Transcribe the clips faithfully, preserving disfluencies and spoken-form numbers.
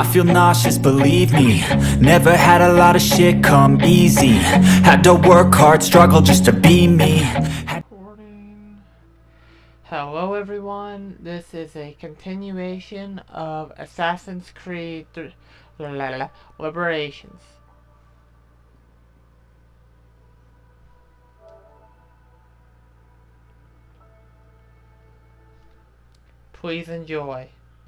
I feel nauseous, believe me. Never had a lot of shit come easy. Had to work hard, struggle just to be me. Had Hello everyone, this is a continuation of Assassin's Creed Liberations. Please enjoy.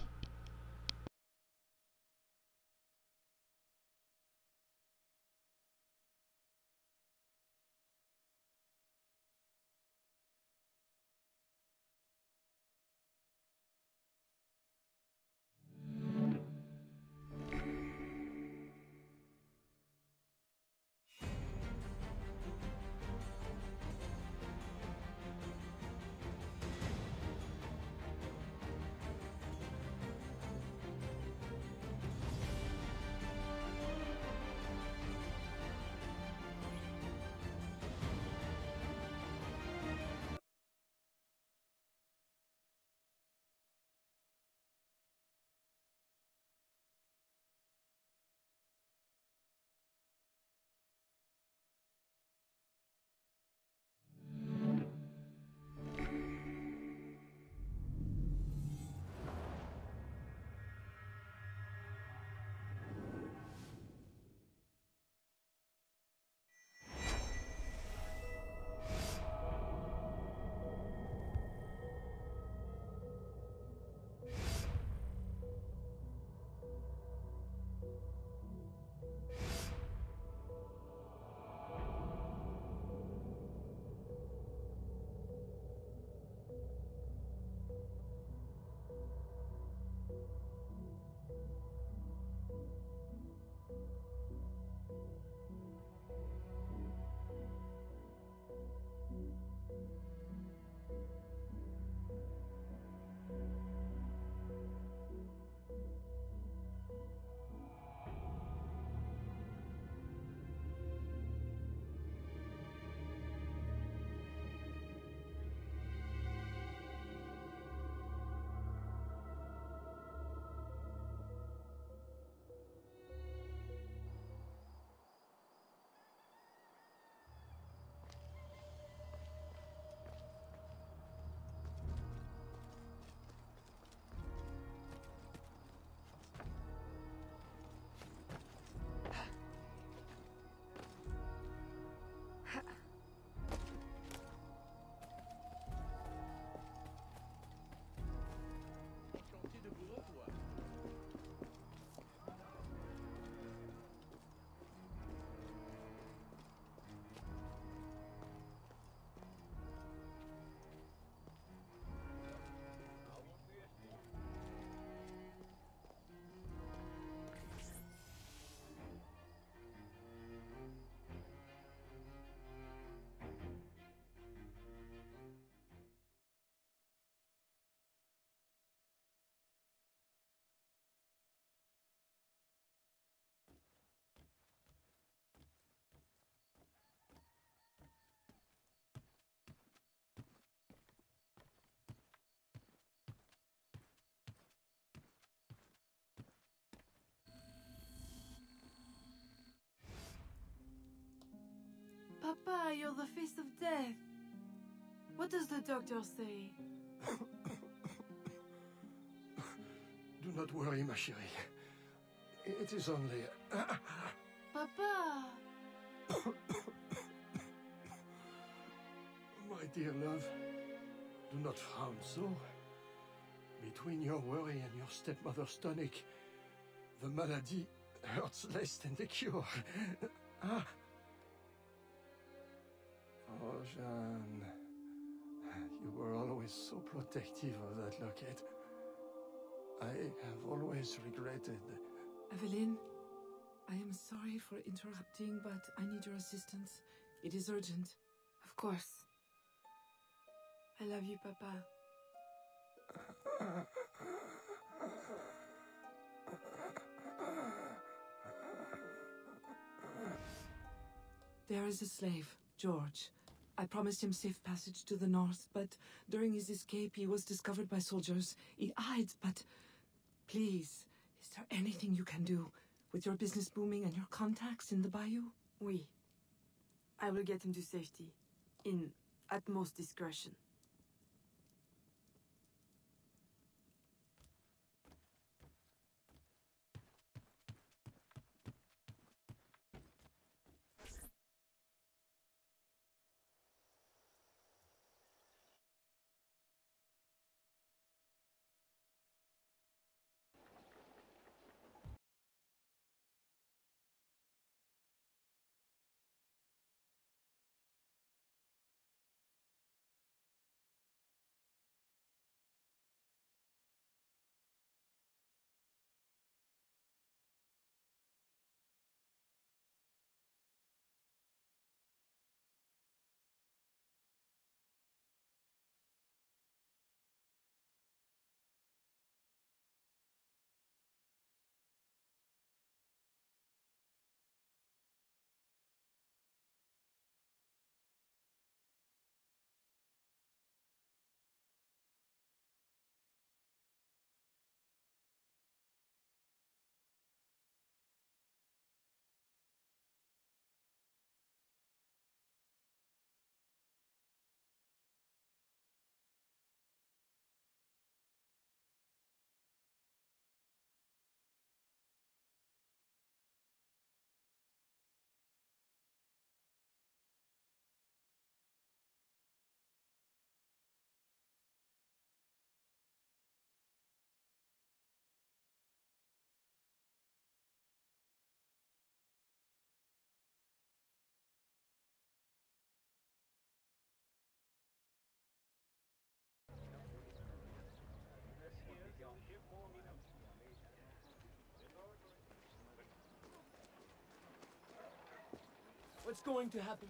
Papa, you're the face of death. What does the doctor say? Do not worry, ma chérie. It is only... Papa! My dear love, do not frown so. Between your worry and your stepmother's tonic, the malady hurts less than the cure. Ah. Oh, Jeanne, you were always so protective of that locket. I have always regretted... Evelyn, I am sorry for interrupting, but I need your assistance. It is urgent. Of course. I love you, Papa. There is a slave, George. I promised him safe passage to the north, but during his escape he was discovered by soldiers. He hides, but please, his there anything you can do with your business booming and your contacts in the bayou? Oui. I will get him to safety. In utmost discretion. What's going to happen?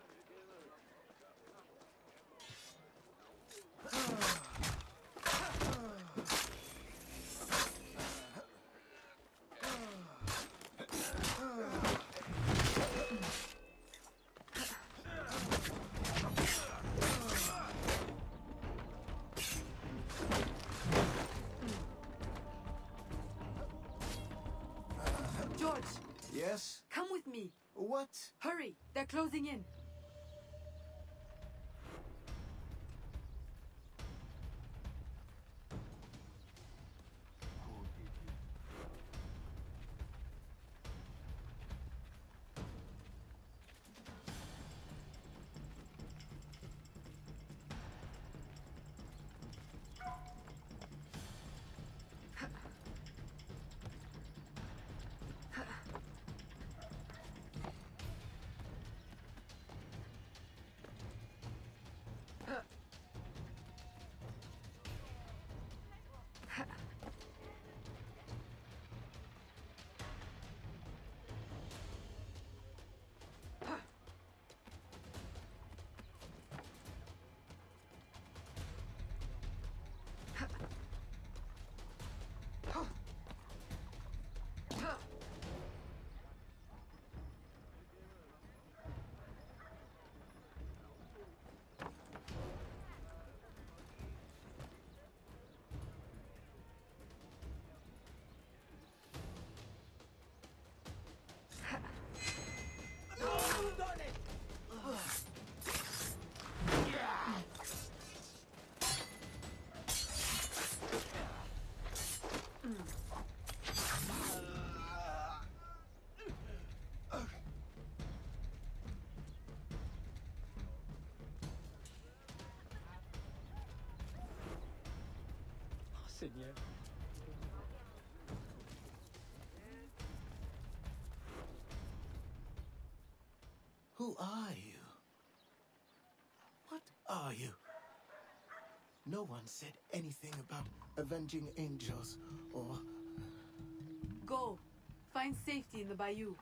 George, Yes? come with me. What? Hurry, they're closing in. Seigneur. Who are you? What are you? No one said anything about avenging angels or... Go. Find safety in the bayou.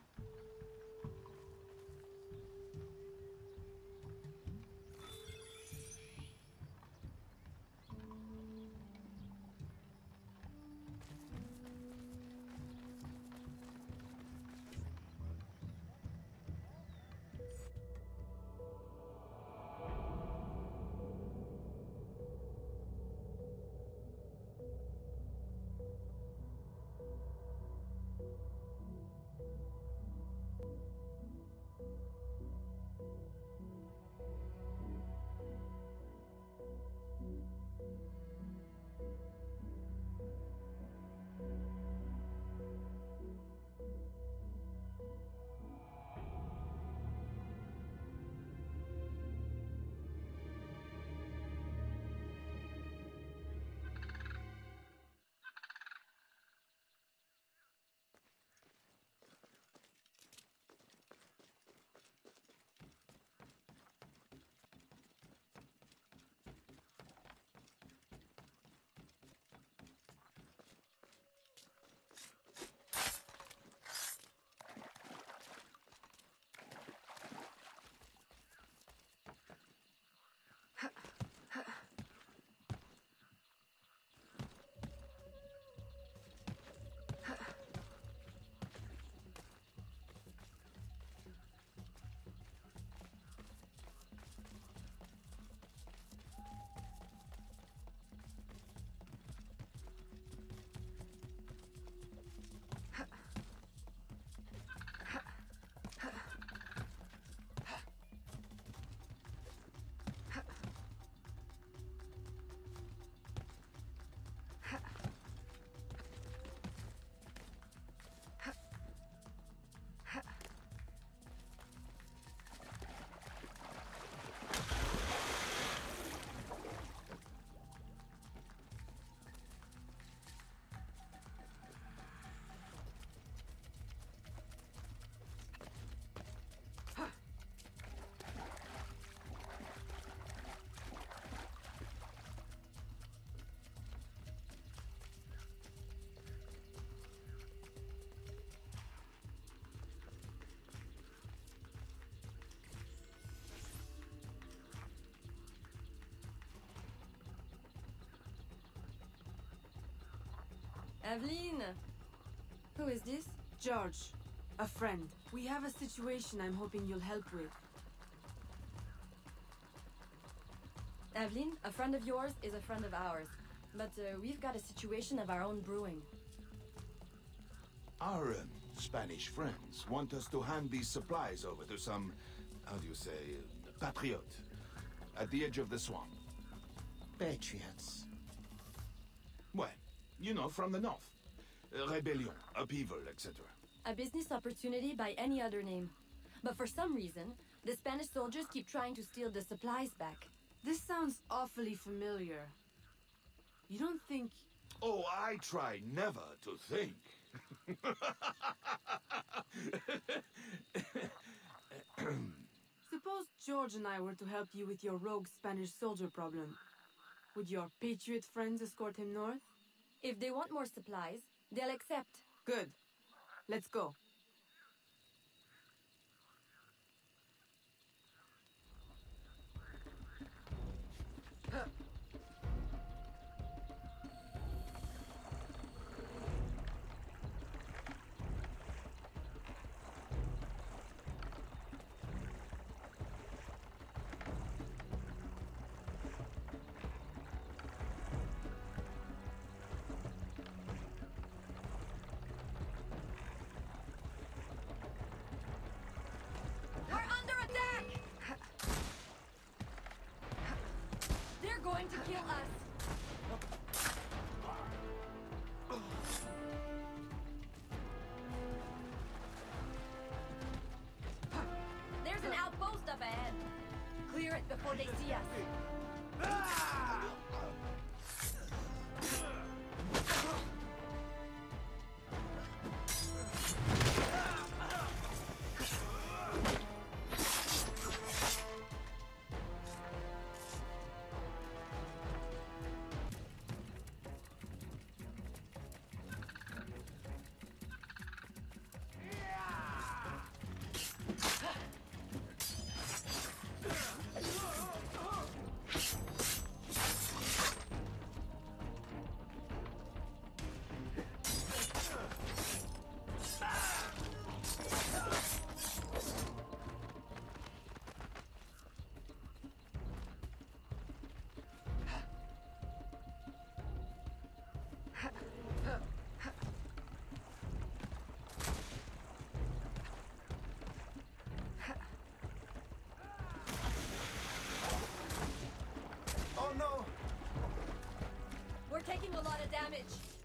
Aveline! Who is this? George, a friend. We have a situation I'm hoping you'll help with. Aveline, a friend of yours is a friend of ours. But uh, we've got a situation of our own brewing. Our um, Spanish friends want us to hand these supplies over to some, how do you say, uh, patriot, at the edge of the swamp. Patriots. Well, you know, from the north. Uh, rebellion, upheaval, et cetera. A business opportunity by any other name. But for some reason, the Spanish soldiers keep trying to steal the supplies back. This sounds awfully familiar. You don't think... Oh, I try never to think. Suppose George and I were to help you with your rogue Spanish soldier problem. Would your patriot friends escort him north? If they want more supplies, they'll accept. Good. Let's go. We're under attack! They're going to kill us! There's an outpost up ahead. Clear it before they see us. Oh no! We're taking a lot of damage.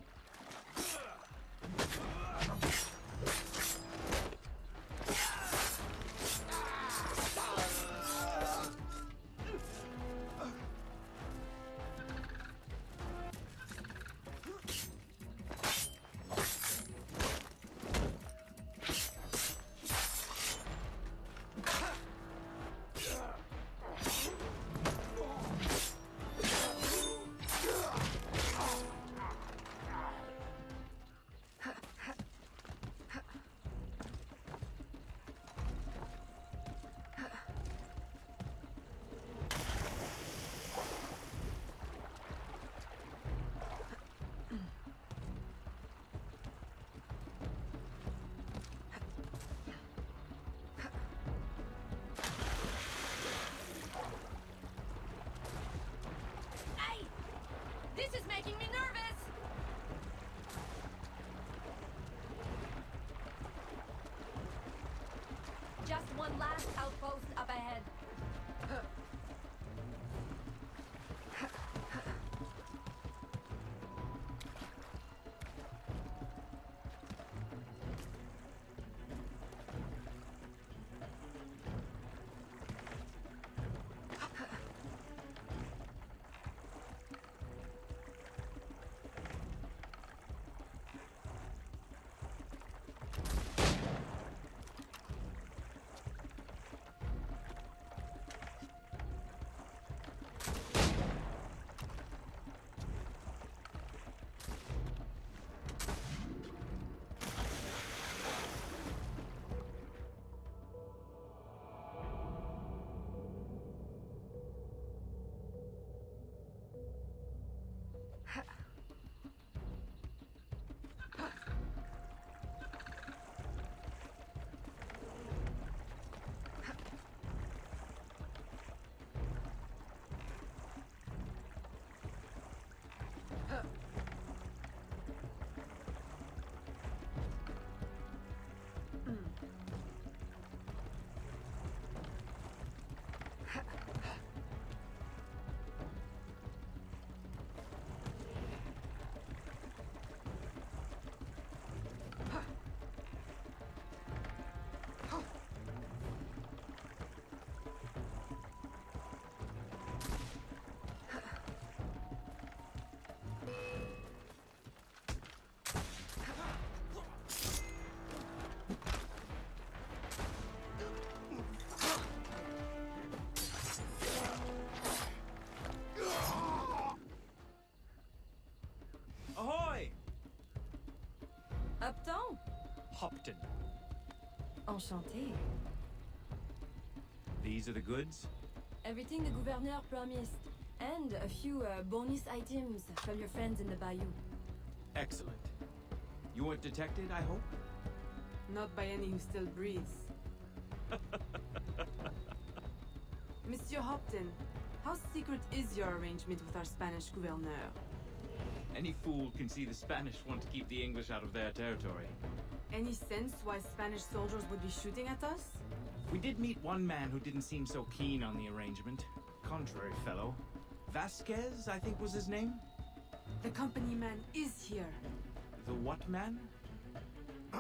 Hey! This is making me nervous! Just one last outpost up ahead. Upton? Hopton. Enchanté. These are the goods? Everything the gouverneur promised. And a few uh, bonus items from your friends in the bayou. Excellent. You weren't detected, I hope? Not by any who still breathes. Monsieur Hopton, how secret is your arrangement with our Spanish gouverneur? Any fool can see the Spanish want to keep the English out of their territory. Any sense why Spanish soldiers would be shooting at us? We did meet one man who didn't seem so keen on the arrangement. Contrary fellow. Vasquez, I think was his name? The company man is here. The what man? Uh,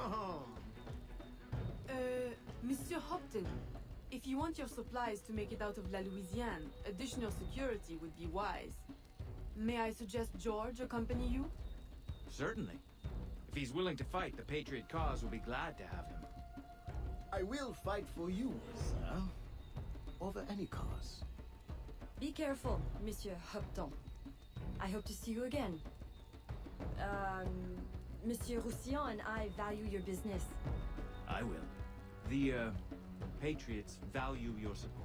Monsieur Hopton, if you want your supplies to make it out of La Louisiane, additional security would be wise. May I suggest George accompany you? Certainly. If he's willing to fight, the Patriot cause will be glad to have him. I will fight for you, sir. Over any cause. Be careful, Monsieur Hopton. I hope to see you again. Um, Monsieur Roussillon and I value your business. I will. The, uh, Patriots value your support.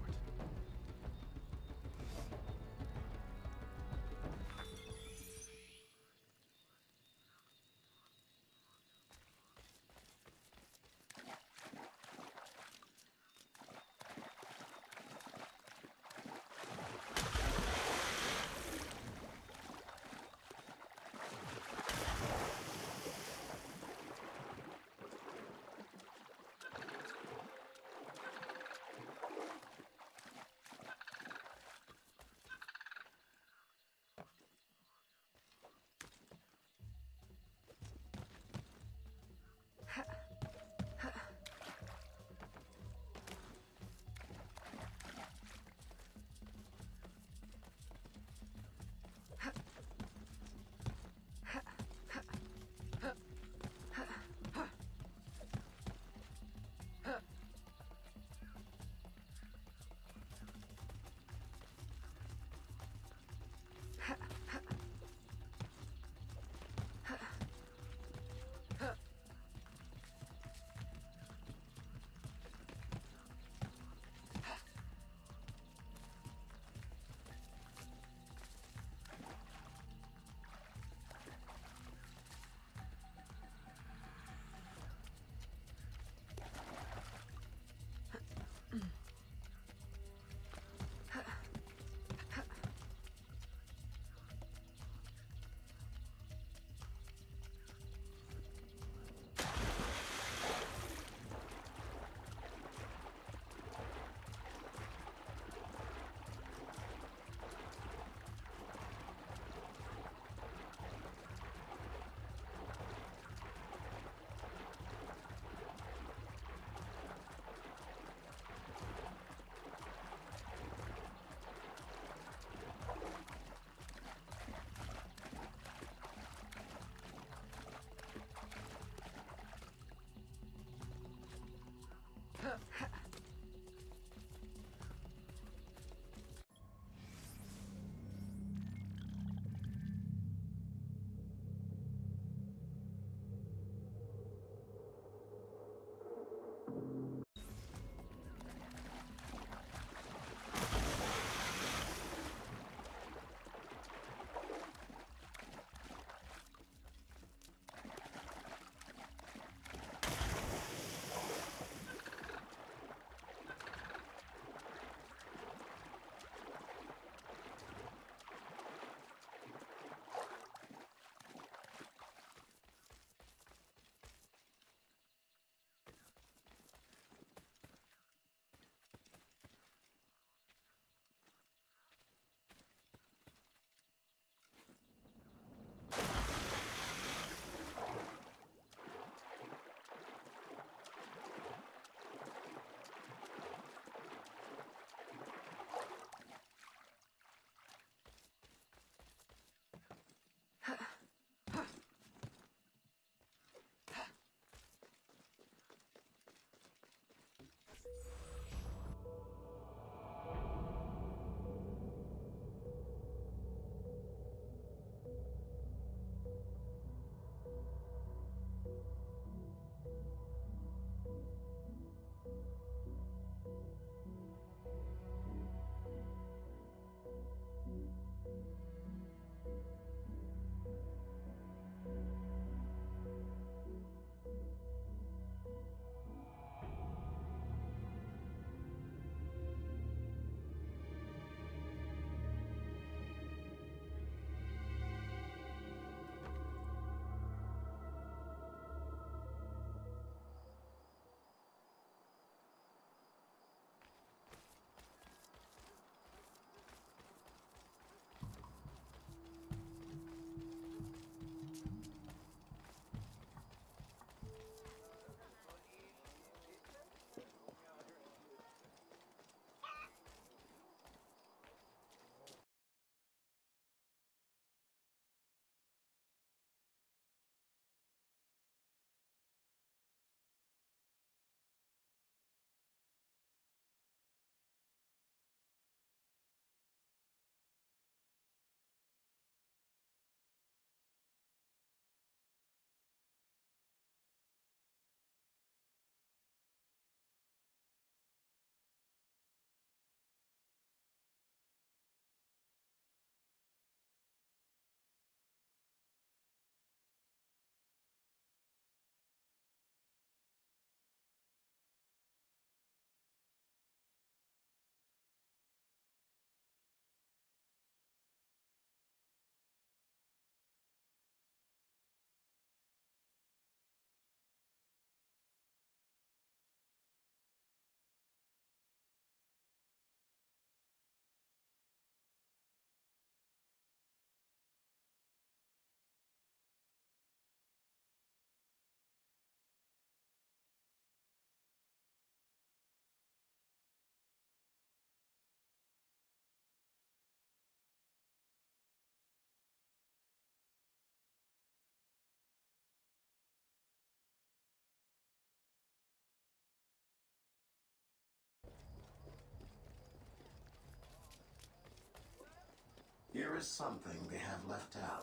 is something they have left out.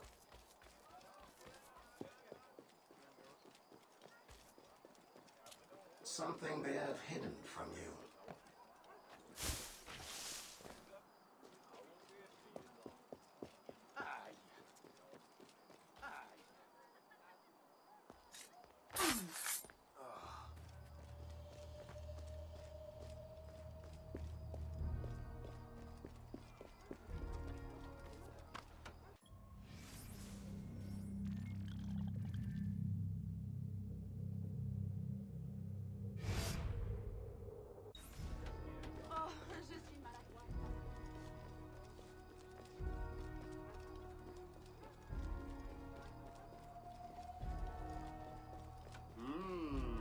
Something they have hidden from you. Oh, je suis maladroite. Hmm.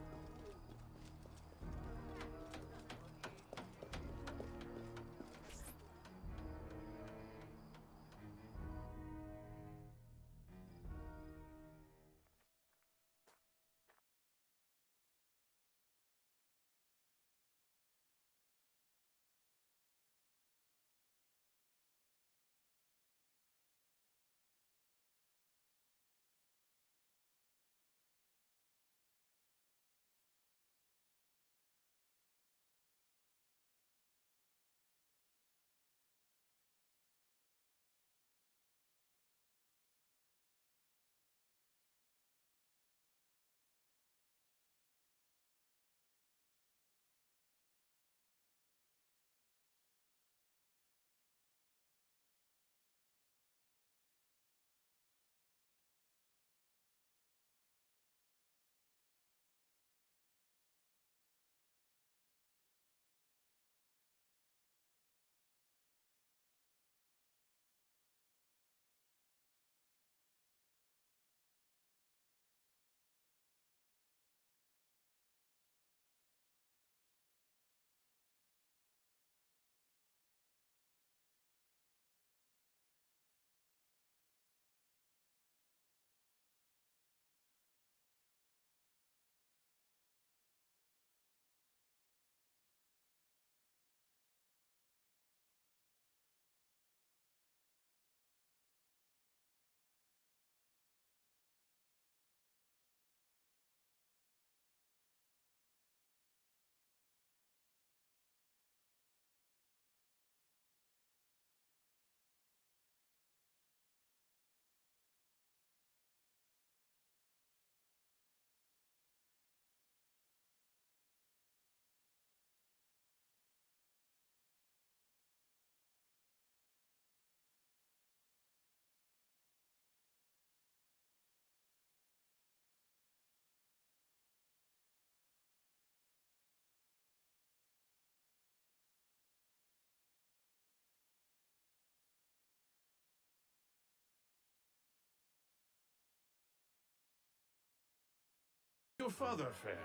Your father fare?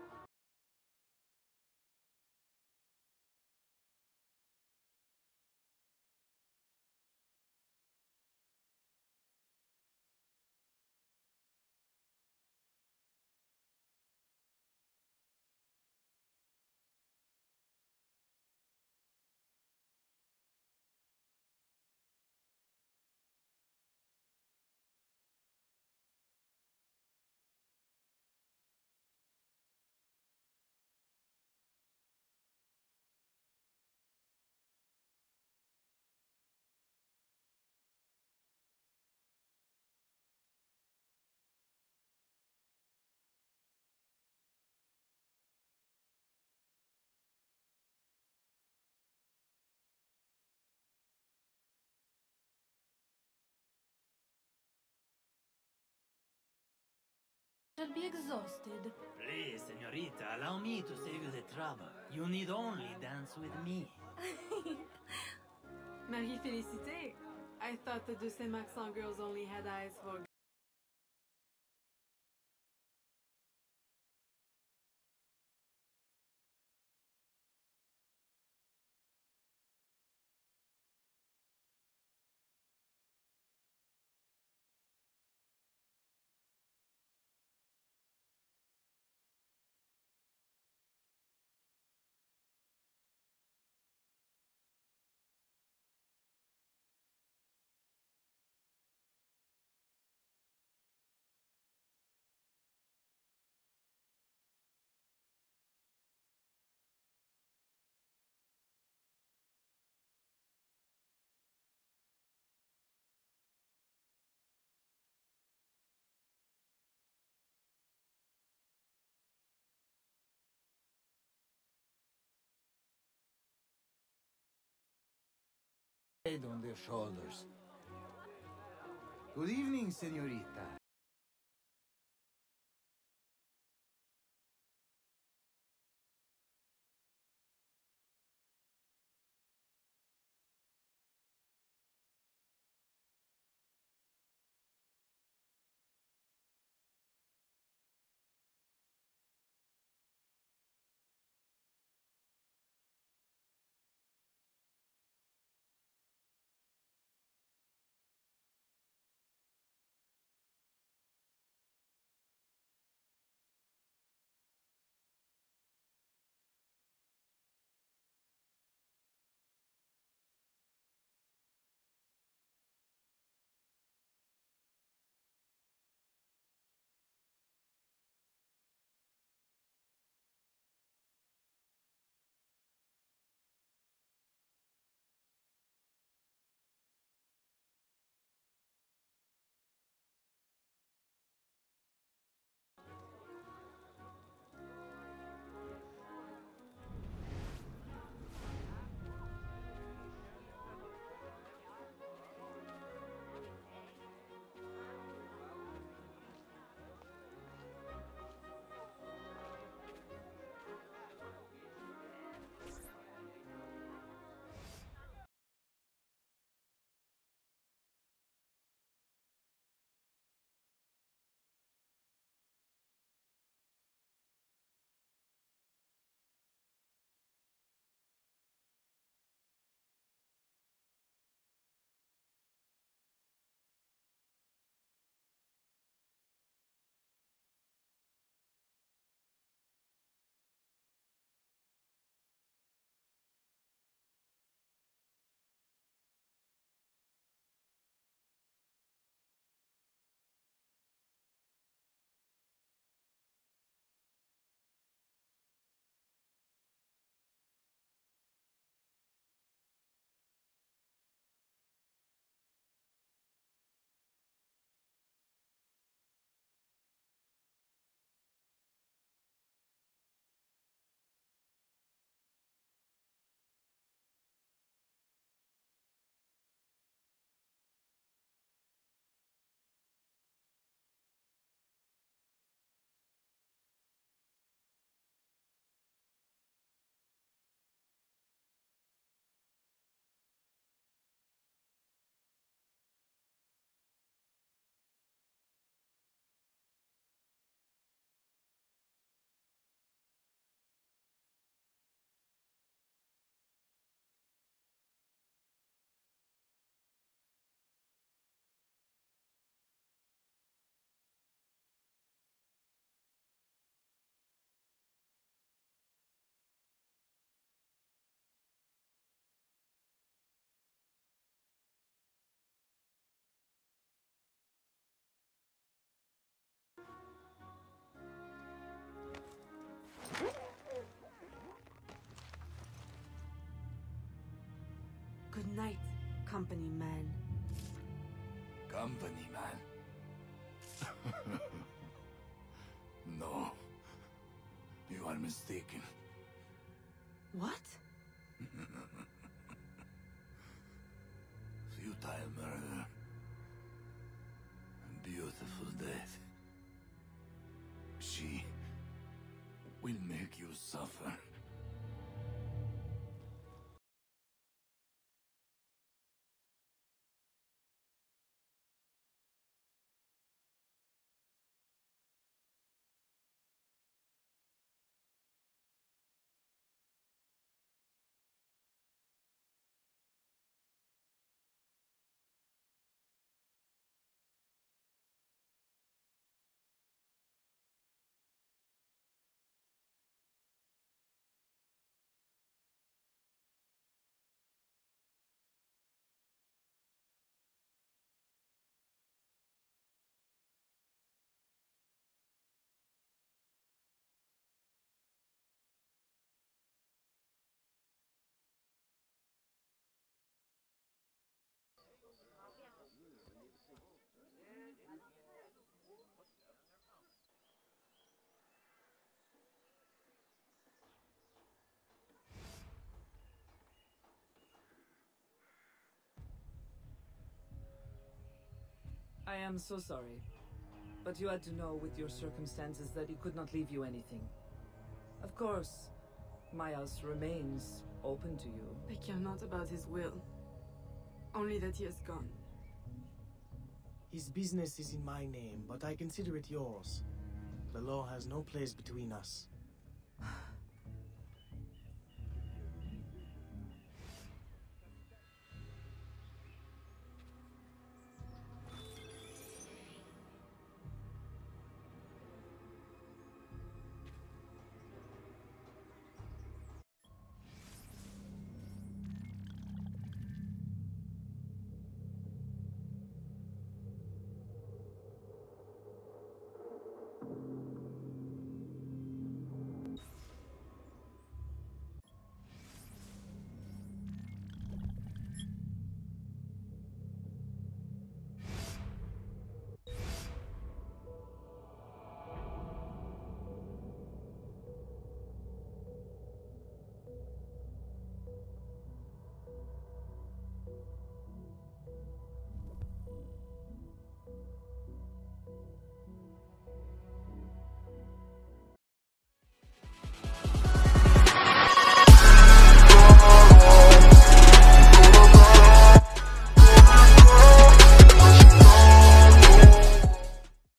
I'll be exhausted. Please, señorita, allow me to save you the trouble. You need only dance with me. Marie-Félicité. I thought the de Saint-Maxent girls only had eyes for pride on their shoulders. Good evening, señorita. Good night, company man. Company man? No. You are mistaken. What? Futile murder. Beautiful death. She will make you suffer. I am so sorry. But you had to know with your circumstances that he could not leave you anything. Of course, my house remains open to you. I care not about his will. Only that he has gone. His business is in my name, but I consider it yours. The law has no place between us.